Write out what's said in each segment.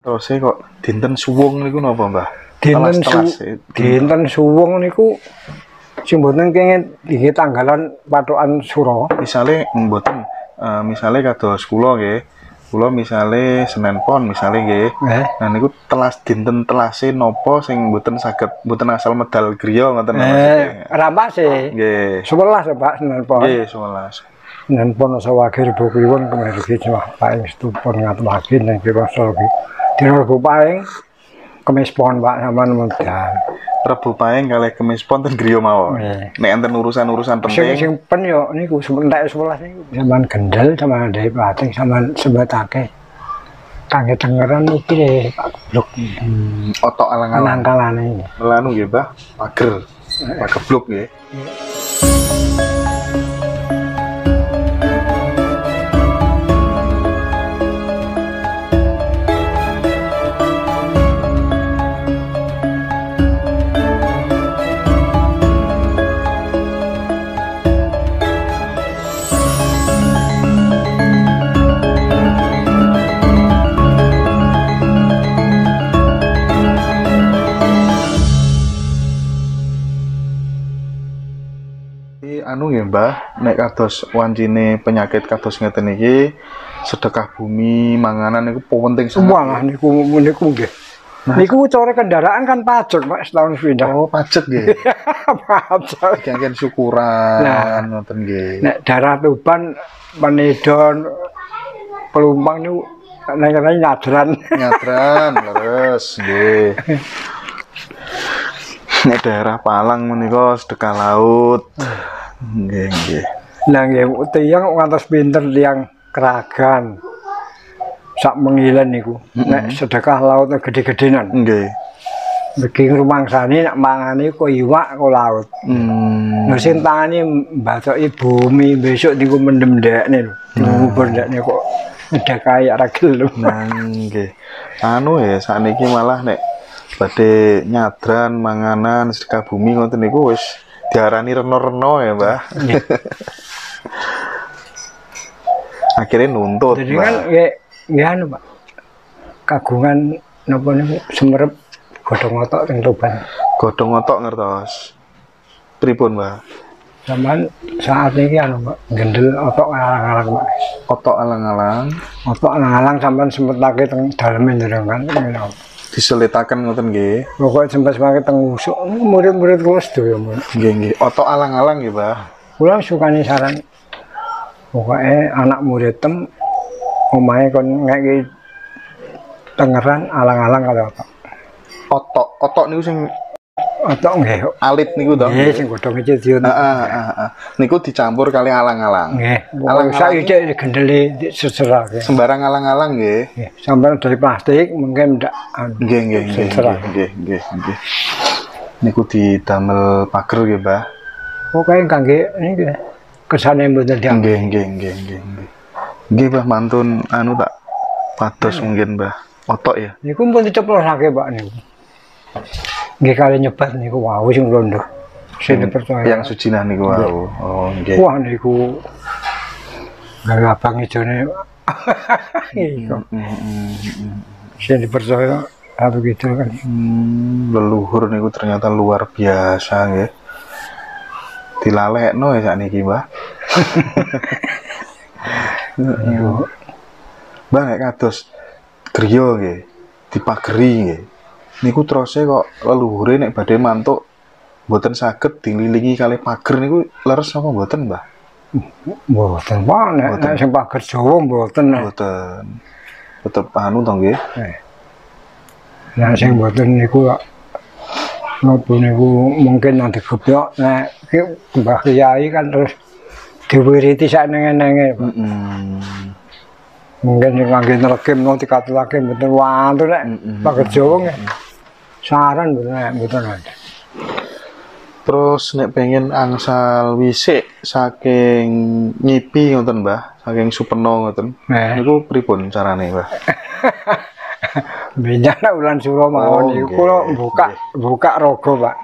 Terus kok dinten suwung niku napa, Mbah? Dinten suwung niku sing mboten kenging iki tanggalan patokan sura. Misale mboten misale kados kula nggih. Kula misale Senin Pon misale nggih. Nah niku dinten telase napa sing mboten saged mboten asal medal griya ngoten maksudnya. Rampase. Nggih. 11 Pak Senin Pon. Nggih, 11. Senin Pon sawage Rebo Kliwon kemergi cuma paing stupon ngaturaken ning Pirasa iki. Dina Rebo paing Kemis Pon Pak sampean medal. Rebo paing kalih Kemis Pon ten griya mawon. Nek enten urusan-urusan penting. Sing pen yo niku sementek 11 niku sampean gendel sampean ndek pating sampean sebetake. Kangge tengeran iki le Pak Geblok. Otok alang-alang kalane. Melanu nggih, Mbah. Pager. Pak Geblok nggih. Anu nggih Mbah, nek kados wancine penyakit kados ngeten iki sedekah bumi, manganan niku penting sangat. Wah, niku nggih. Niku cara kendaraan kan pajak Pak setahun sepindah. Oh, pajak nggih. Pajak. Kengken syukuran ngoten nggih. Nek daerah Tuban, Penidon, Pelumpang niku nek nyadran. Nyadran leres nggih. Nek daerah Palang menika sedekah laut. Nggih, nggih. Lah nggih tiyang ngantos pinter tiyang Kragan. Sak mengilen niku. Nek sedekah laut gede-gedenan. Nggih. Mriki rumangsane nek mangane kok iwak kok laut. Nah sing tangane mbathoki bumi besok niku mendem ndekne lho. Ngubur ndekne kok ndekae ora gelem. Nggih. Anu ya sakniki malah nek badhe nyadran manganan sedekah bumi ngoten niku wis diarani reno-reno ya, Mbah. Akhirnya nuntut. Jadi kan nggih anu, Pak. Kagungan napa niku semerep godhong otok teng Tuban. Godhong otok ngertos. Pripun, Mbah? Sampeyan saat ini anu, Pak, gendel otok alang-alang, Pak. Otok alang-alang. Otok alang-alang sampeyan sempetake teng daleme njenengan menawa. Diselitaken ngoten nggih. Pokoke sempet teng usuk murid-murid kula sedaya. Nggih, nggih. Otok alang-alang nggih, Mbah. Kula sukane saran. Pokoke anak murid tem omahe kon ngeki tengeran alang-alang karo otok. Otok niku sing otok nggih. Alit niku to. Nggih, sing godhong icil-icil. Heeh. Niku dicampur kali alang-alang. Nggih. Alang-alang iki gendele seserake. Sembarang alang-alang nggih. Nggih. Sampeyan dari plastik mungkin ndak nggih. Niku didamel pager nggih, Mbah. Pokoke kangge niki kesane mboten diangge. Nggih. Nggih, Mbah, mantun anu tak pados mungkin, Mbah. Otok ya. Niku pun diceplosake, Pak niku. Nggih kali nyebat niku wau sing londo. Sing dipercaya. Yang sujinah niku wau. Oh, nggih. Wah niku gawe abang ijone. Iku. Sing dipercaya apa gitu kan. Leluhur niku ternyata luar biasa nggih. Dilalekno ya sakniki, Mbah. Mbah nek kados griya nggih, dipageri nggih. Niku teruse kok leluhure nek badhe mantuk mboten saged dililingi kalih pager niku leres apa mboten, Mbah? Mboten, Pak. Nek sing pager Jawa mboten. Mboten. Tetep anu to nggih. Nek sing mboten niku napa niku mungkin nang digebyok nek Mbah Kyai kan terus diwiriti sak neng-nenge. Mungkin sing kangge nregim nang dikatulake mboten wonten nek pager Jawa nggih. Saran mboten ada. Terus nek pengen angsal wisik saking nyipi ngoten, Mbah, saking supeno ngoten. Niku pripun carane, Mbah? Benyana ulan sura mawon niku kula buka raga, Pak.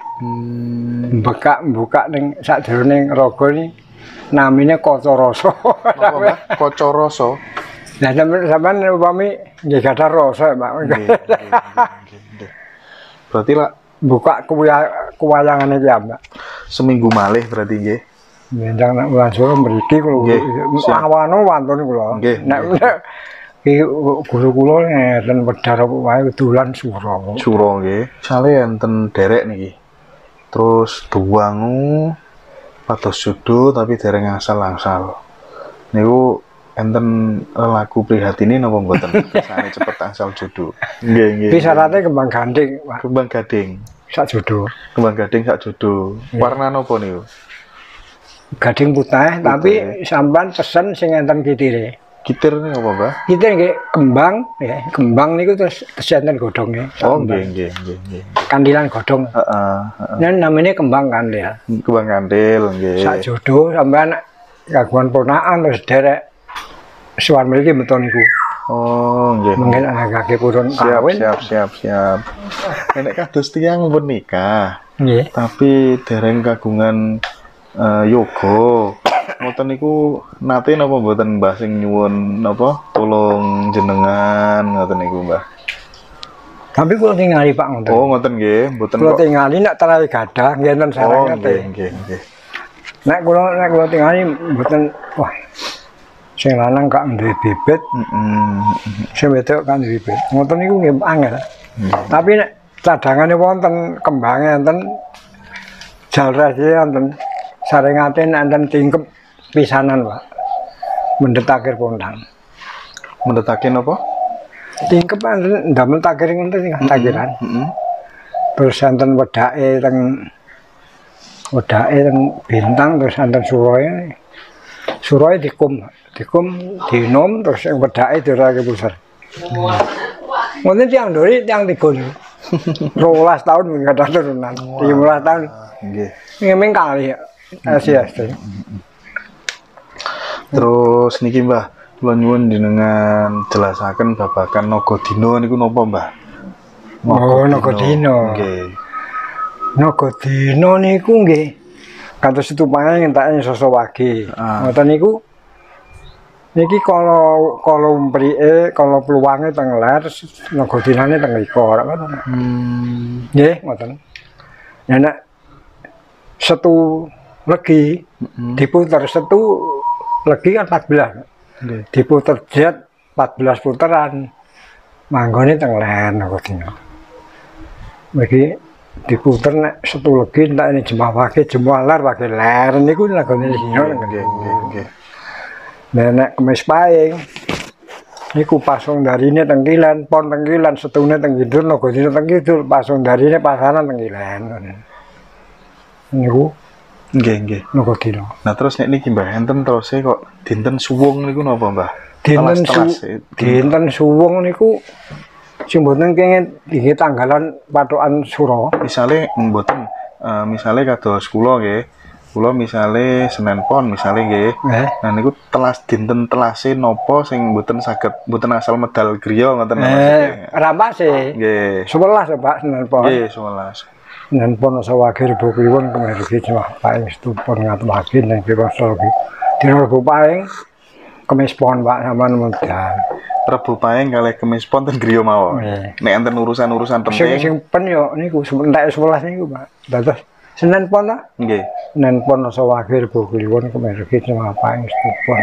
Buka ning sakjroning raga ni namine kaca rasa. Kaca rasa. Nah, sampean upami nggih gadah rasa, Pak. Nggih. Berarti lah Buka kewayangan iki, Mbak. seminggu malih berarti nggih. Ndang nek wulan Suro mriki kula Nggih, siap. awano wantun kula. Nggih, Nek iki guru kula ngeten wedhar apa wae dolan Suro. Suro nggih. Misale enten derek niki. Terus duwangu pados judo tapi dereng angsal-angsal. Niku enten laku prihatine napa mboten? Kersane cepet angsal judo. Nggih. Iki syaratnya kembang ganding, Pak. Kembang gading. Sak jodoh. Kembang gading sak judo. Warna napa niku? Gading putih tapi sampean pesen sing enten kitire. Kitir ini apa, Mbah? Kitir nggih kembang ya. Kembang niku terus enten godhonge. Oh, nggih. Kandilan godhong. Heeh. Nah, namanya kembang kandil. Kembang kandil nggih. Sak jodoh sampean kagungan ponakan terus derek suwan mriki beton niku. Oh, nggih. Mungkin anakake purun kawin. Siap. Nek kados tiyang pun nikah, Nggih. tapi dereng kagungan yoga. Ngoten niku nate napa mboten Mbah sing nyuwun napa tulung jenengan ngoten niku, Mbah. Tapi kula tingali Pak ngoten. Oh, ngoten nggih, mboten Kula kok. tingali nek terawi gadah nggih enten Oh, sareng nggih. Nek kula tingali mboten wah. Sing lanang gak duwe bibit, sing wedok kan duwe bibit. Ngoten niku nggih angel. Tapi nek cadangane wonten kembange enten jalrase enten saringate enten tingkep pisanan, Pak. Mendhet akhir pondang. Mendhetake napa? Tingkep enten ndamel takir ngoten sing takiran. Terus enten wedake teng bintang terus enten suroe. Suroe dikum dinom terus yang wedake dirake pusar. Ngoten tiyang ndori tiyang 3. 12 tahun enggak ada turunan. 15 tahun. Nggih. Ngemeng kali ya. Asih. Terus niki Mbah, kula nyuwun jenengan jelasaken babagan Nagadina niku napa, Mbah? Oh, Nagadina. Nggih. Nagadina niku nggih kados setupane ngentake Sosowage. Ngoten niku niki kala umprike, kala pluwange teng ler, Nagadinane teng mriko ora ngoten. Nggih, ngoten. Ya nek setu legi diputer setu legi kan 14. Nggih. Diputer jet 14 puteran. Manggone teng ler Nagadina. Mriki diputer nek setu legi entek ini jemawake jemalar pakai ler niku nagone dina Nggih. nek kemis paing niku pasung darine teng Kilen pon teng Kilen setune teng kidul Nagadina teng kidul pasung darine pasaran teng Kilen niku Nggih. Nagadina. Nah terus nek niki Mbah enten terus kok dinten suwung niku napa, Mbah? Dinten suwung niku sing mboten kenging iki tanggalan patokan Suro. Misale mboten misale kados kula nggih. Kula misale Senin Pon misale nggih. Nah niku dinten telase napa sing mboten asal medal griya ngoten maksudnya. Rampase. Nggih. 11 Pak Senin Pon. Nggih, 11. Nen pon Sosowage Rebo Kliwon kemergi cuma paing stupon ngatemakin ning Pirasa iki. Dina Rebo paing kemis pon Pak sampean medal. Rebo paing kalih Kemis Pon ten griya mawon. Nek enten urusan-urusan penting. Sing pen yo niku entek 11 niku Pak. Dados Senin pon ta? Nggih. Nen pon Sosowage Rebo Kliwon kemergi cuma paing stupon.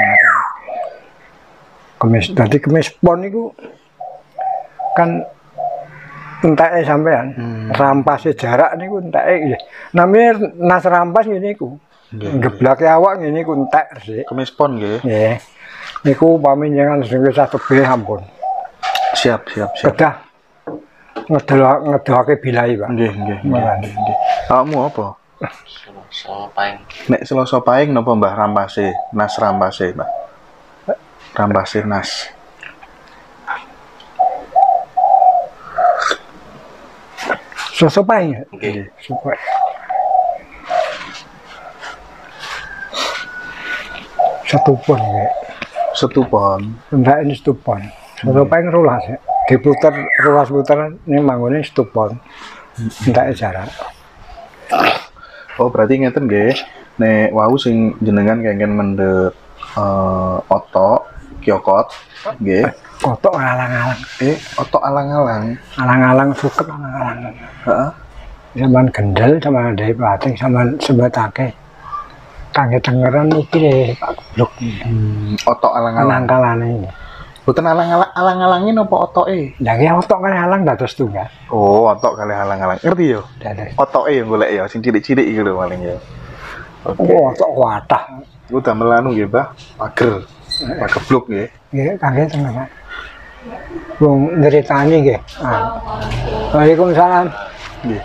Kemis pon niku kan enteke sampean rampase jarak niku enteke nggih. Namanya nas rampas ngene niku. Geblake awak ngene niku entek resik. Kemis Pon nggih. Nggih. Niku upami njenengan sing wis tebih ampun. Siap. Kedah ngedohake bilai, Pak. Nggih. Awakmu apa? Selasa paing. Nek Selasa paing napa Mbah rampase? Nas rampase, Mbah. Rampase nas. Selasa paing. Nggih. Supaya setupon nggih. Setupon. Entek ini setupon. Selasa paing 12 ya. Diputer 12 puteran ini manggone setupon. Enteke jarak. Oh, berarti ngeten nggih. Nek wau sing jenengan kengken mendhet otok Kyokot. Nggih. Kotok alang-alang. Otok alang-alang. Alang-alang suket alang-alang. Heeh. Zaman gendel sama dari pelatih sama sebatake. Kangge tengeran iki deh Pak Blok. Otok alang-alang. Alang-alangane. Boten alang-alangin apa otoke? Lah ki otok kan alang dados tunggal. Oh, otok kali alang-alang. Ngerti yo? Dados. Otoke yang golek ya, sing cilik-cilik iki lho paling ya. Oke. Oh, otok watah. Iku damel anu nggih, Mbah. Pager. Pageblok nggih. Nggih, kangge tengeran. Wong nyeritani nggih. Waalaikumsalam. Nggih.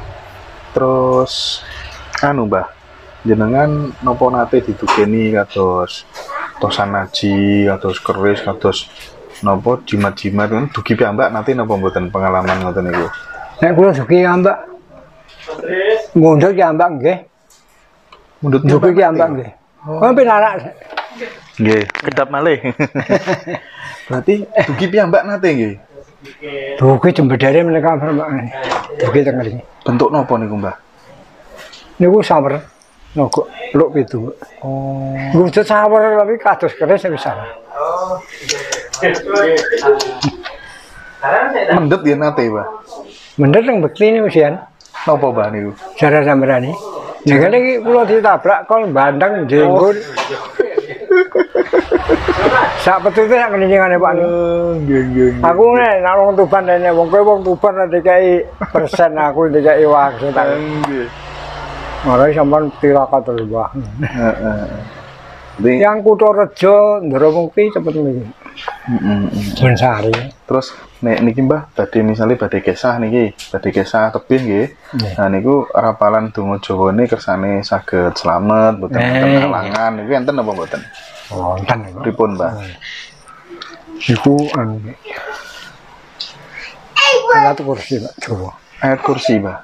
Terus anu, Mbah. Jenengan napa nate didugeni kados tosan aji, kados keris, kados napa jimat-jimat kan dugi piyambak nate napa mboten pengalaman ngoten niku? Nek kula dugi ambak. Mundhut ki ambak nggih. Mundhut Dugi ki ambak nggih. Oh, pinarak. Nggih, kedap malih. Berarti dugi piyambak nate nggih. Dugi jembedare menika permane. Dugi teng mriki. Bentuk napa niku, Mbah? Niku sawer. Nogok luk pitu. Oh. Wujud sawer tapi kados keris wis salah. Mendhet ya nate, Mbah. Mendhet teng bekti niku sian. Napa, Mbah niku? Cara sampeyan iki. Nek iki kula ditabrak kol bandeng jenggon. Sak petute sak keninjingane Pak niku. Nggih. Aku nek nek wong Tuban rene wong kowe wong Tuban dikai persen aku dikai waktu tak. Nggih. Ora sampean tirakat terubah. Heeh. Yang Kutha Rejo ndoro mungki cepet niki. Ben sari. Terus nek niki Mbah badhe misale badhe kesah niki, badhe kesah tebih nggih. Nah niku rapalan donga Jawane kersane saged slamet, boten wonten halangan niku enten napa mboten? Wonten. Pripun, Mbah? Iku anu. Ayat kursi Pak Jawa. Ayat kursi, Mbah.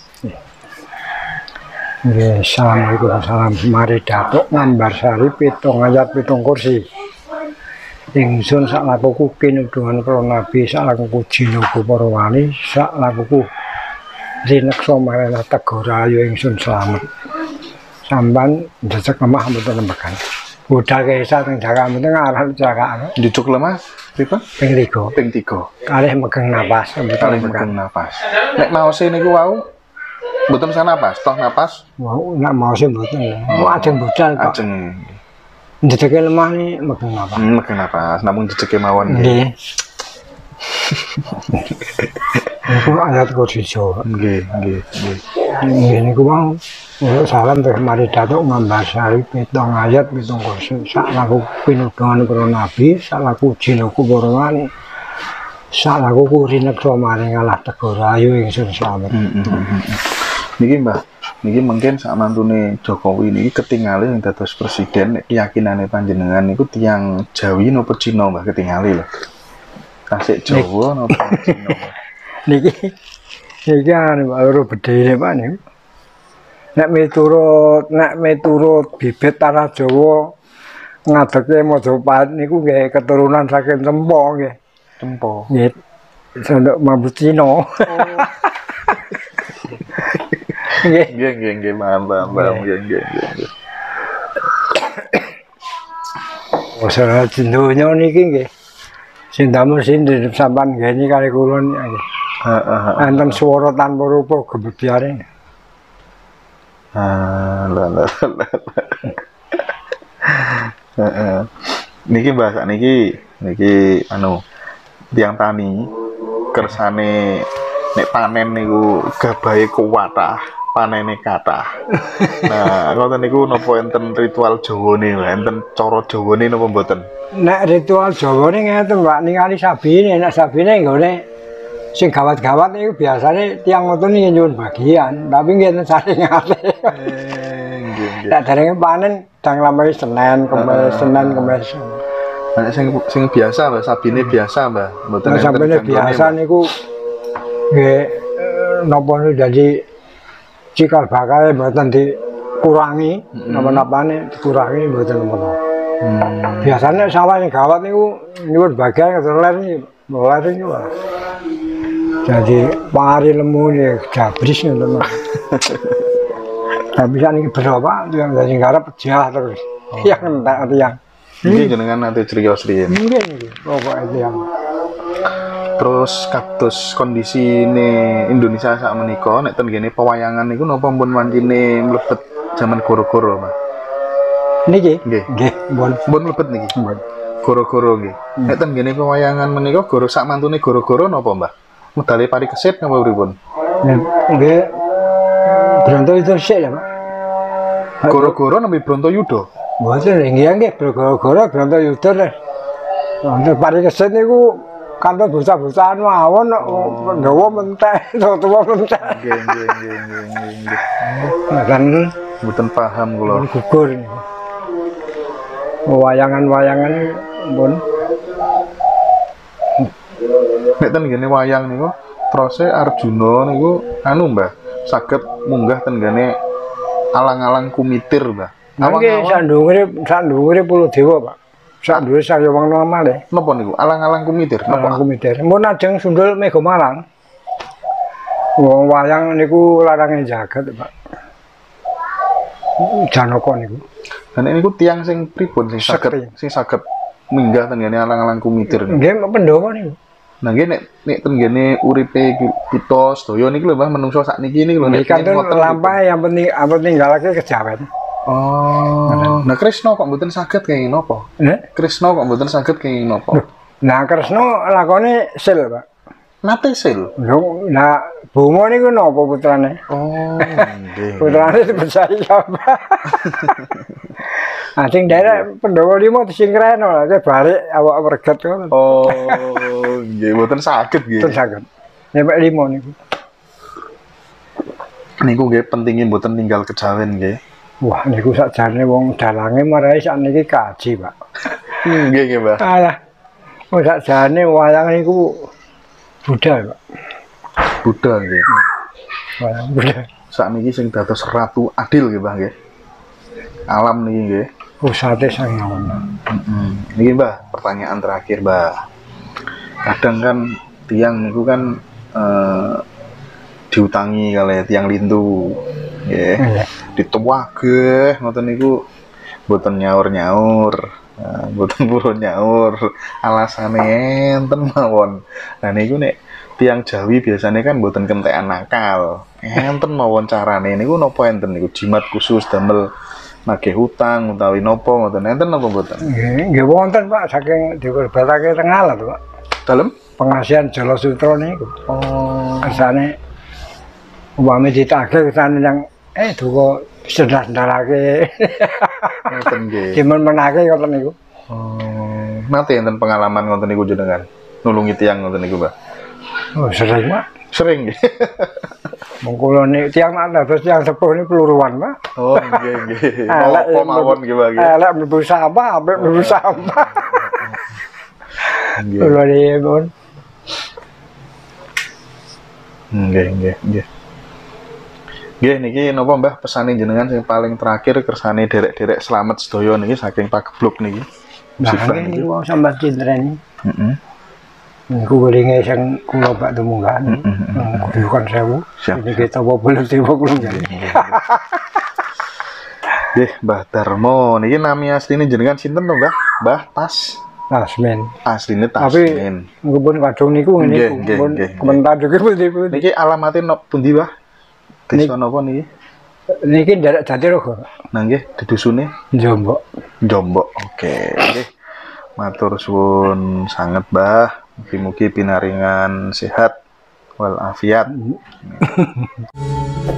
Nggih, assalamualaikum salam. Mari datuk ngambar sari 7 ayat 7 kursi. Ingsun sak lakuku kinuduhan para nabi, sak lakuku jinuku para wali, sak lakuku rineksa marana tegorayu ingsun slamet. Sampan njejeg lemah mboten nembekan. Budal kesah teng Jakarta mboten arah Jakarta. Jujuk lemah pripun? Ping 3. Ping 3. Kalih megeng napas mboten Kali nembekan. megang napas. Nek maose niku wau mboten bisa napas, toh napas Wau nek mau sih mboten. Ajeng budal kok. ajeng. Njejege lemah ni megeng napas. Megang napas, namung jejeke mawon. Nggih. Niku ayat kursi Jawa. Nggih. Nggih niku wau salam terus mari datuk ngambar sari 7 ayat 7 kursi. Sak laku pinuduhan para nabi, sak laku jinuku para wali. Sak laku rineksa maring Allah tegorayu ingsun slamet. Niki Mbah, niki mungkin sak mantune Jokowi niki ketingali yang dados presiden keyakinane panjenengan niku tiyang Jawi napa Cina Mbah ketingali lho. Kasih Jawa napa Cina. Niki anu loro bedene Pak niku. Nek miturut bibit tanah Jawa ngadeke Majapahit niku nggih keturunan saking Tempo nggih. Tempo. Nggih. Sandok mambu Cina. Nggih, paham. Nggih. Masalah donya niki nggih. Sing damel sinten sampean ngene kali kula niki. Heeh. Enten swara tanpa rupa gebebyare. Heeh. Niki Mbah sakniki anu tiyang tani kersane nek panen niku gabahe kuwatah, panene kathah. Nah, ngoten niku napa enten ritual Jawane, enten cara Jawane napa mboten? Nek ritual Jawane ngeten Pak, ningali sabine, nek sabine nggone sing gawat-gawat niku biasane tiyang ngoten iki nyuwun bagian, tapi nggih saling ate. Nggih. Nek derenge panen dang lamai Senin, Kemis. Nek sing biasa Mbah, sabine biasa Mbah, mboten Nek sabine biasa niku nggih napa niku dadi cikal bakal mboten dikurangi, napa-napane dikurangi mboten menawa. Biasanya sawah sing gawat niku nyuwun bagian keteler niku. Jadi pari lemu nih jabris ngono. Tapi sak niki berapa yang dari garap pejah terus. Yang entek tiyang. Ini jenengan nanti cerita riyen. Nggih nggih, pokoke tiyang. Terus kados kondisi ini Indonesia saat menika nek ten gene pewayangan niku napa pun wancine mlebet zaman goro-goro, Mas? Niki? Nggih. Nggih, mbon. Pun mlebet niki. Mbon. Goro-goro nggih. Nek ten gene pewayangan menika goro sak mantune goro-goro napa, Mbah? Medale pari kesit napa pripun? Nggih. Bronto itu sik ya, Pak. Goro-goro nembe Brontoyuda. Mboten nggih goro-goro Bronto Yuda lho. Untuk pari keset niku kantor bocah-bocahan mawon nggawa mentek, tua mentek. Nggih. Kan Mboten paham kula. gugur niku. Wayangan-wayangan pun Nek ten gene wayang niku terus Arjuna niku anu, Mbah, saged munggah ten gene alang-alang kumitir, Mbah. nggih sandungure pulo dewa, Pak. Sandure saya wong normal. Napa niku? Alang-alang kumitir. Napa Napa? kumitir? Mun ajeng sundul Mega Malang. Wong wayang niku larange jagat, Pak. Janaka niku. Dan niku tiang sing pripun sing saged minggah ten gene alang-alang kumitir. Nggih Pandhawa niku. Nah, nggih nek ten gene uripe kita sedaya niki lho, Mbah, menungso sakniki niki lho nek Ikan lampah yang penting apa tinggalake kejawen. Oh, nah Krisna kok mboten saged kenging napa? Krisna kok mboten saged kenging napa? Nah Kresna lakone sil, Pak. Nate sil. Nah Buma niku napa putrane? Oh, nggih. Putrane dipercaya apa? Ah sing derek Pandhawa 5 disingkreno lah, balik awak werget kok. Oh, nggih mboten saged nggih. Mboten saged. Nyampe 5 niku. Niku nggih pentingnya mboten tinggal kejawen nggih. Wah niku sakjane wong dalange marai sakniki kaji, Pak. Nggih nggih, Mbah. Alah. Wong sakjane wayang niku Buddha, Pak. Buddha nggih. Wayang Buddha. Sakniki sing dados ratu adil nggih, Mbah nggih. Alam niki nggih. Pusate sang ngawen. Niki, Mbah, pertanyaan terakhir, Mbah. Kadang kan tiang niku kan diutangi kali tiang lintu. Nggih. Dituwageh ngoten niku mboten nyaur-nyaur. Mboten purun nyaur. Alasane enten mawon. Nah niku nek tiang Jawi biasanya kan mboten kentekan nakal. Enten mawon carane niku napa enten niku jimat khusus damel nagih hutang utawi napa ngoten enten napa mboten? Nggih wonten, Pak, saking dikurbatake teng alat, Pak. Dalem Pengasihan Jala Sutra niku. oh Kersane umpame ditagih kersane yang duka sendah-sendalake. ngoten nggih. Dimenake ngoten niku. Oh, nate enten pengalaman ngoten niku jenengan nulungi tiang ngoten niku, Mbah. Oh, sering, Pak. Sering nggih. Mengkulo nek tiyang nak dados tiyang sepuh ni peluruan, Pak. Oh, nggih nggih. Apa mawon nggih, Mbah. Elek mlebu sampah, ambek mlebu sampah. Nggih. Kulo pun. Nggih, nggih, nggih. Nggih niki napa Mbah pesane jenengan sing paling terakhir kersane derek-derek selamat sedaya niki saking Pagebluk niki. Nah, Sifat ini niki. wong sambat cintreni. Heeh. Niku welinge sing kula bak tumunggahan. Kudukan 1000. Siap, Ini kita apa boleh tiba kula jadi. Nggih, Mbah Darmo niki nami asline jenengan sinten to, Mbah? Mbah Tas. Tasmin. Asline Tapi Tasmin. ngepun kadung niku Nggih, ngene nggih, pun nggih, komentar juga pundi-pundi. Niki alamate pundi, Mbah? Desa napa niki? Niki nderek Jatirogo. Nah nggih, di dusune Jombok. Jombok. Oke, nggih. Matur suwun sanget, Mbah. Mugi-mugi pinaringan sehat walafiat.